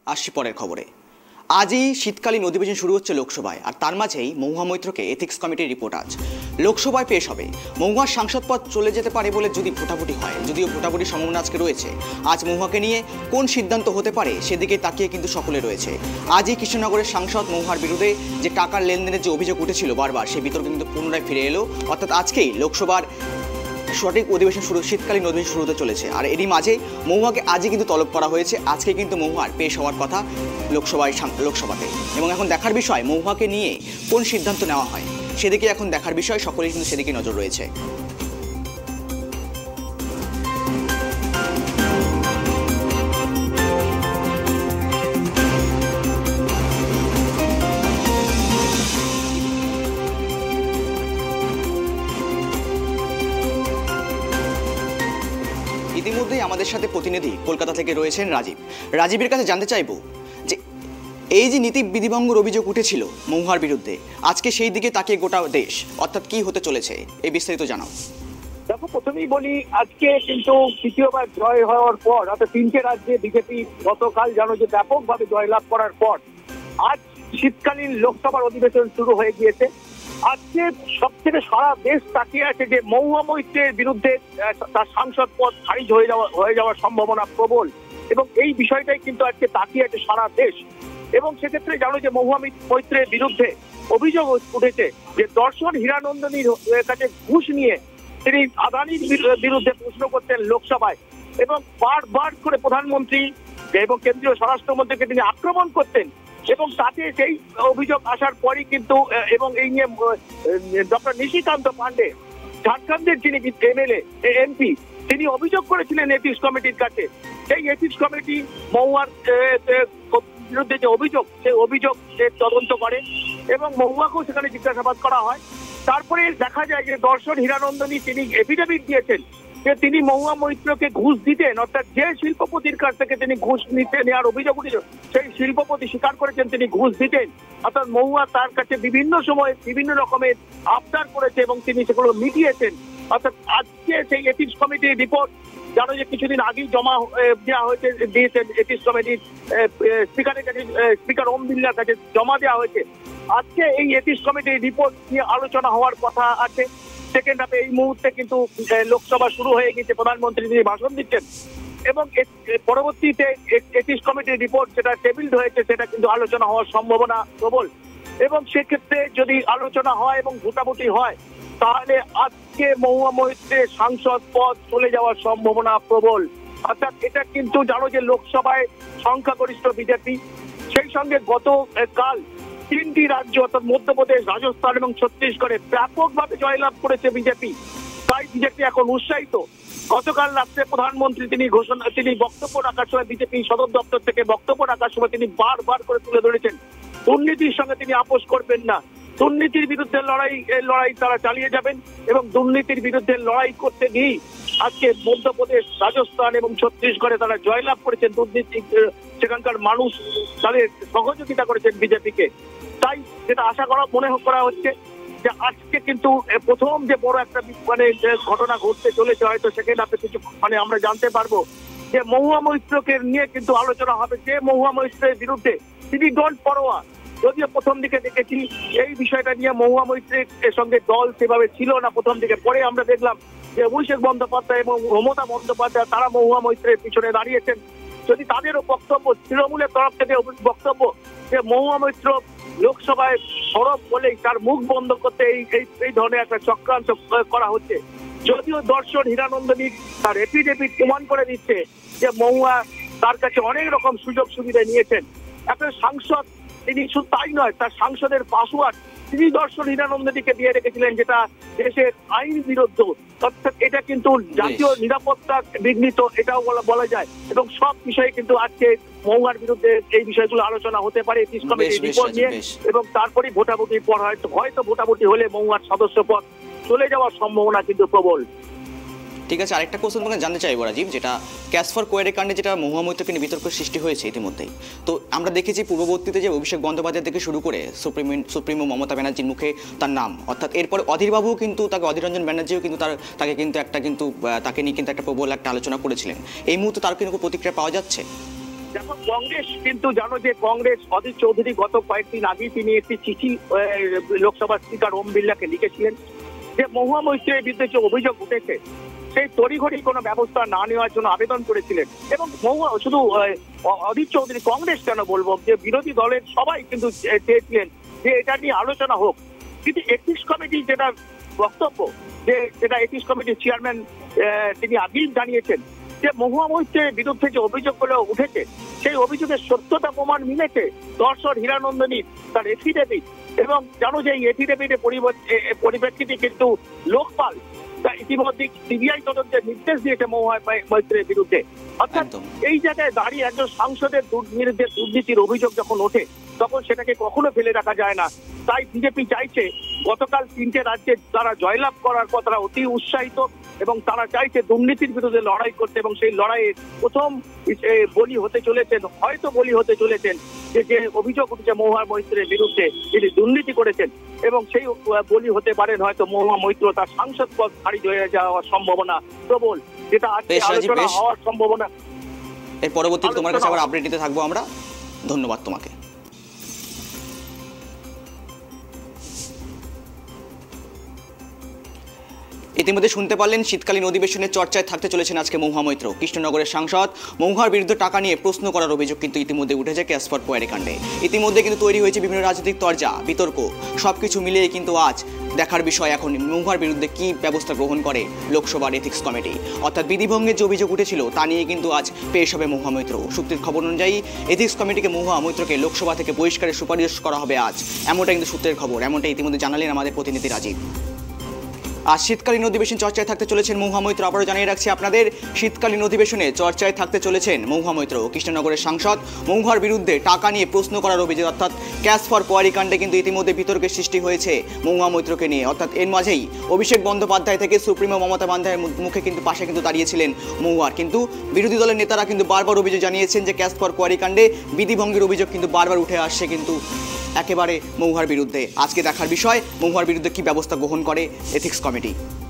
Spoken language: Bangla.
আসছি পরের খবরে। আজই শীতকালীন অধিবেশন শুরু হচ্ছে লোকসভায়, আর তার মাঝেই মহুয়া মৈত্রকে এথিক্স কমিটির রিপোর্ট আজ লোকসভায় পেশ হবে। মহুয়ার সাংসদ পদ চলে যেতে পারে বলে যদি ভোটাভুটি হয়, যদিও ভোটাভুটির সম্ভাবনা আজকে রয়েছে। আজ মহুয়াকে নিয়ে কোন সিদ্ধান্ত হতে পারে সেদিকে তাকিয়ে কিন্তু সকলে রয়েছে। আজই কৃষ্ণনগরের সাংসদ মহুয়ার বিরুদ্ধে যে টাকার লেনদেনের যে অভিযোগ উঠেছিল বারবার, সেই বিতর্ক কিন্তু পুনরায় ফিরে এলো। অর্থাৎ আজকেই লোকসভার সঠিক অধিবেশন শুরু, শীতকালীন অধিবেশন শুরু হতে চলেছে। আর এরই মাঝে মহুয়াকে আজই কিন্তু তলব করা হয়েছে। আজকে কিন্তু মহুয়ার পেশ হওয়ার কথা লোকসভাতে, এবং এখন দেখার বিষয় মহুয়াকে নিয়ে কোন সিদ্ধান্ত নেওয়া হয় সেদিকে এখন দেখার বিষয়। সকলেই কিন্তু সেদিকে নজর রয়েছে। ইতিমধ্যেই আমাদের সাথে প্রতিনিধি কলকাতা থেকে রয়েছেন রাজীবের কাছে জানতে চাইব যে এই যে নীতি বিধিভঙ্গের অভিযোগ উঠেছিল মহুয়ার বিরুদ্ধে, আজকে সেই দিকে তাকিয়ে গোটা দেশ, অর্থাৎ কি হতে চলেছে এই বিস্তারিত জানাও। দেখো, প্রথমেই বলি, আজকে কিন্তু তৃতীয়বার জয় হওয়ার পর, অর্থাৎ 3টে রাজ্যে বিজেপি গতকাল জানো যে ব্যাপকভাবে জয়লাভ করার পর আজ শীতকালীন লোকসভার অধিবেশন শুরু হয়ে গিয়েছে। আজকে সব থেকে সারা দেশ তাকিয়ে আছে যে মহুয়া মৈত্রের বিরুদ্ধে তার সাংসদ পদ খারিজ হয়ে যাওয়ার সম্ভাবনা প্রবল, এবং এই বিষয়টাই কিন্তু আজকে তাকিয়ে আছে সারা দেশ। এবং সেক্ষেত্রে জানো যে মহুয়া মৈত্রের বিরুদ্ধে অভিযোগ উঠেছে যে দর্শন হীরানন্দনীর কাছে ঘুষ নিয়ে তিনি আদানির বিরুদ্ধে প্রশ্ন করতেন লোকসভায়, এবং বারবার করে প্রধানমন্ত্রী এবং কেন্দ্রীয় স্বরাষ্ট্রমন্ত্রীকে তিনি আক্রমণ করতেন। এবং তাতে সেই অভিযোগ আসার পরই কিন্তু, এবং এই নিয়ে ডক্টর নিশিকান্ত পান্ডে, ঝাড়খণ্ডের যিনি এমএলএ এমপি, তিনি অভিযোগ করেছিলেন এথিক্স কমিটির কাছে। সেই এথিক্স কমিটি মহুয়ার বিরুদ্ধে যে অভিযোগ, সেই অভিযোগ তদন্ত করে এবং মহুয়াকেও সেখানে জিজ্ঞাসাবাদ করা হয়। তারপরে দেখা যায় যে দর্শন হীরানন্দনী তিনি এফিডেভিট দিয়েছেন যে তিনি মহুয়া মৈত্রকে ঘুষ দিতেন, অর্থাৎ যে শিল্পপতির কাছ থেকে তিনি ঘুষ নেওয়ার অভিযোগ উঠেছিল সেই শিল্পপতি স্বীকার করেছেন তিনি ঘুষ দিতেন। অর্থাৎ মহুয়া তার কাছে বিভিন্ন সময় বিভিন্ন রকমের আবদার করেছে এবং তিনি সেগুলো মিটিয়েছেন। অর্থাৎ আজকে সেই এথিক্স কমিটির রিপোর্ট জানো যে কিছুদিন আগেই জমা দিয়েছেন এথিক্স কমিটির স্পিকারের কাছে, স্পিকার ওম বিড়লার কাছে জমা দেওয়া হয়েছে। আজকে এই এথিক্স কমিটির রিপোর্ট নিয়ে আলোচনা হওয়ার কথা আছে। সেকেন্ড হাফে এই মুহূর্তে কিন্তু লোকসভা শুরু হয়ে গেছে, প্রধানমন্ত্রী তিনি ভাষণ দিচ্ছেন, এবং পরবর্তীতে এথিক্স কমিটির রিপোর্ট যেটা টেবিলড হয়েছে সেটা কিন্তু আলোচনা হওয়ার সম্ভাবনা প্রবল। এবং সেক্ষেত্রে যদি আলোচনা হয় এবং ভোটাভুটি হয়, তাহলে আজকে মহুয়া মৈত্রের সাংসদ পদ চলে যাওয়ার সম্ভাবনা প্রবল। অর্থাৎ এটা কিন্তু জানো যে লোকসভায় সংখ্যাগরিষ্ঠ বিজেপি, সেই সঙ্গে গতকাল 3টি রাজ্য অর্থাৎ মধ্যপ্রদেশ, রাজস্থান এবং ছত্তিশগড়ে ব্যাপকভাবে জয়লাভ করেছে বিজেপি। তাই বিজেপি এখন উৎসাহিত। গতকাল রাত্রে প্রধানমন্ত্রী তিনি বক্তব্য রাখার সময়, বিজেপি সদর দপ্তর থেকে বক্তব্য রাখার সময় তিনি বারবার করে তুলে ধরেছেন দুর্নীতির সঙ্গে তিনি আপোষ করবেন না। দুর্নীতির বিরুদ্ধে লড়াই তারা চালিয়ে যাবেন, এবং দুর্নীতির বিরুদ্ধে লড়াই করতে গিয়ে আজকে মধ্যপ্রদেশ, রাজস্থান এবং ছত্তিশগড়ে তারা জয়লাভ করেছেন। দুর্নীতি সেখানকার মানুষ তাদের সহযোগিতা করেছেন বিজেপিকে। তাই যেটা আশা মনে করা হচ্ছে যে আজকে কিন্তু প্রথম যে বড় একটা ঘটনা ঘটতে চলেছে, হয়তো সেখানে আপনি কিছু আমরা জানতে পারবো যে মহুয়া মৈত্রকে নিয়ে কিন্তু আলোচনা হবে। যে মহুয়া মৈত্রের বিরুদ্ধে তিনি ডোন্ট পরোয়া, যদিও প্রথম দিকে দেখেছি এই বিষয়টা নিয়ে মহুয়া মৈত্রের সঙ্গে দল সেভাবে ছিল না প্রথম দিকে। পরে আমরা দেখলাম যে অভিষেক বন্দ্যোপাধ্যায় এবং মমতা বন্দ্যোপাধ্যায় তারা মহুয়া মৈত্রের পিছনে দাঁড়িয়েছেন। যদি তাদেরও বক্তব্য, তৃণমূলের তরফ থেকে বক্তব্য যে মহুয়া মৈত্র লোকসভায় সরব বলেই তার মুখ বন্ধ করতে এই ধরনের একটা চক্রান্ত করা হচ্ছে। যদিও দর্শন হীরানন্দনী তার এফিডেভিট প্রমাণ করে দিচ্ছে যে মহুয়া তার কাছে অনেক রকম সুযোগ সুবিধা নিয়েছেন। একটা সাংসদ তিনি শুধু তাই নয়, তার সাংসদের পাসওয়ার্ড তিনি দর্শন হীরানন্দনীকে দিয়ে রেখেছিলেন, যেটা দেশের আইন বিরুদ্ধ। অর্থাৎ এটা কিন্তু জাতীয় নিরাপত্তা বিঘ্নিত, এটাও বলা যায়। এবং সব বিষয়ে কিন্তু আজকে মহুয়ার বিরুদ্ধে এই বিষয়গুলো আলোচনা হতে পারে এথিক্স কমিটির রিপোর্ট নিয়ে, এবং তারপরে ভোটাভুটির পর হয়তো ভোটাভুটি হলে মহুয়ার সদস্য পদ চলে যাওয়ার সম্ভাবনা কিন্তু প্রবল। ঠিক আছে, আরেকটা কোশ্চেন তোমাকে জানতে চাইবো রাজীব, যেটা ক্যাশ ফর কোয়ারে কাণ্ডে যেটা মহুয়া মৈত্রকে নিয়ে বিতর্ক সৃষ্টি হয়েছে ইতিমধ্যেই। তো আমরা দেখেছি পূর্ববর্তীতে যে অভিষেক বন্দ্যোপাধ্যায় থেকে শুরু করে সুপ্রিমো মমতা ব্যানার্জির মুখে তার নাম, অর্থাৎ এরপরে অধীরবাবুও কিন্তু অধীর রঞ্জন ব্যানার্জিও কিন্তু তাকে নিয়ে কিন্তু একটা প্রবল একটা আলোচনা করেছিলেন। এই মুহূর্তে তার কিন্তু প্রতিক্রিয়া পাওয়া যাচ্ছে। দেখো কংগ্রেস কিন্তু জানো যে কংগ্রেস অধীর চৌধুরী গত কয়েকদিন আগেই তিনি একটি চিঠি লোকসভার স্পিকার ওম বিড়লাকে লিখেছিলেন যে মহুয়া মৈত্রের বিরুদ্ধে যে অভিযোগ উঠেছে সেই তড়িঘড়ি কোনো ব্যবস্থা না নেওয়ার জন্য আবেদন করেছিলেন। এবং মহুয়া শুধু অধীর চৌধুরী, কংগ্রেস কেন বলবো, যে বিরোধী দলের সবাই কিন্তু চেয়েছিলেন যে এটা নিয়ে আলোচনা হোক। কিন্তু এথিক্স কমিটি যেটা বক্তব্য, যে যেটা এথিক্স কমিটির চেয়ারম্যান তিনি আগেই জানিয়েছেন যে মহুয়া মৈত্রের বিরুদ্ধে যে অভিযোগগুলো উঠেছে সেই অভিযোগের সত্যতা প্রমাণ মিলেছে। দর্শন হীরানন্দনী তার এফিডেভিট, এবং জানো যে এই এফিডেভিটের পরিপ্রেক্ষিতে কিন্তু লোকপাল ইতিমধ্যে সিবিআই তদন্তের নির্দেশ দিয়েছে মহুয়া মৈত্রের বিরুদ্ধে। অর্থাৎ এই জায়গায় দাঁড়িয়ে একজন সাংসদের বিরুদ্ধে দুর্নীতির অভিযোগ যখন ওঠে তখন সেটাকে কখনো ফেলে রাখা যায় না। তাই বিজেপি চাইছে গতকাল 3টে রাজ্যে তারা জয়লাভ করার পর তারা অতি উৎসাহিত এবং তারা চাইছে দুর্নীতির বিরুদ্ধে লড়াই করতে, এবং সেই লড়াইয়ে প্রথম বলি হতে চলেছেন, হয়তো বলি হতে চলেছেন যে অভিযোগ উঠেছে মহুয়া মৈত্রের বিরুদ্ধে তিনি দুর্নীতি করেছেন, এবং সেই বলি হতে পারেন হয়তো মহুয়া মৈত্র তার সাংসদ পদ খারিজ হয়ে যাওয়ার সম্ভাবনা প্রবল, যেটা আজকে আলোচনা হওয়ার সম্ভাবনা। এর পরবর্তীতে তোমার কাছে আবার আপডেট দিতে থাকবো আমরা। ধন্যবাদ তোমাকে। ইতিমধ্যে শুনতে পারলেন শীতকালীন অধিবেশনের চর্চায় থাকতে চলেছেন আজকে মহুয়া মৈত্র। কৃষ্ণনগরের সাংসদ মহুয়ার বিরুদ্ধে টাকা নিয়ে প্রশ্ন করার অভিযোগ কিন্তু ইতিমধ্যে উঠেছে ক্যাশ ফর কোয়ারি কাণ্ডে। ইতিমধ্যে কিন্তু তৈরি হয়েছে বিভিন্ন রাজনৈতিক তরজা, বিতর্ক, সবকিছু মিলিয়ে কিন্তু আজ দেখার বিষয় এখন মহুয়ার বিরুদ্ধে কি ব্যবস্থা গ্রহণ করে লোকসভার এথিক্স কমিটি। অর্থাৎ বিধিভঙ্গের যে অভিযোগ উঠেছিল তা নিয়ে কিন্তু আজ পেশ হবে মহুয়া মৈত্র। সূত্রের খবর অনুযায়ী এথিক্স কমিটিকে মহুয়া মৈত্রকে লোকসভা থেকে বহিষ্কারের সুপারিশ করা হবে আজ, এমনটা কিন্তু সূত্রের খবর। এমনটা ইতিমধ্যে জানালেন আমাদের প্রতিনিধি রাজীব। আজ শীতকালীন অধিবেশন চর্চায় থাকতে চলেছেন মহুয়া মৈত্র। আবারও জানিয়ে রাখছি আপনাদের, শীতকালীন অধিবেশনে চর্চায় থাকতে চলেছেন মহুয়া মৈত্র। কৃষ্ণনগরের সাংসদ মহুয়ার বিরুদ্ধে টাকা নিয়ে প্রশ্ন করার অভিযোগ, অর্থাৎ ক্যাশ ফর কোয়ারি কাণ্ডে কিন্তু ইতিমধ্যে বিতর্কের সৃষ্টি হয়েছে মহুয়া মৈত্রকে নিয়ে। অর্থাৎ এর মাঝেই অভিষেক বন্দ্যোপাধ্যায় থেকে সুপ্রিমো মমতা বন্দ্যোপাধ্যায়ের মুখে কিন্তু পাশে কিন্তু দাঁড়িয়েছিলেন মহুয়ার। কিন্তু বিরোধী দলের নেতারা কিন্তু বারবার অভিযোগ জানিয়েছেন যে ক্যাশ ফর কোয়ারি কাণ্ডে বিধিভঙ্গের অভিযোগ কিন্তু বারবার উঠে আসছে কিন্তু একেবারে মহুয়ার বিরুদ্ধে। আজকে দেখার বিষয় মহুয়ার বিরুদ্ধে কি ব্যবস্থা গ্রহণ করে এথিক্স কমিটি।